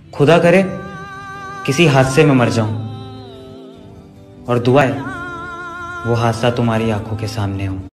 खुदा करे किसी हादसे में मर जाऊं, और दुआ है वो हादसा तुम्हारी आंखों के सामने हो।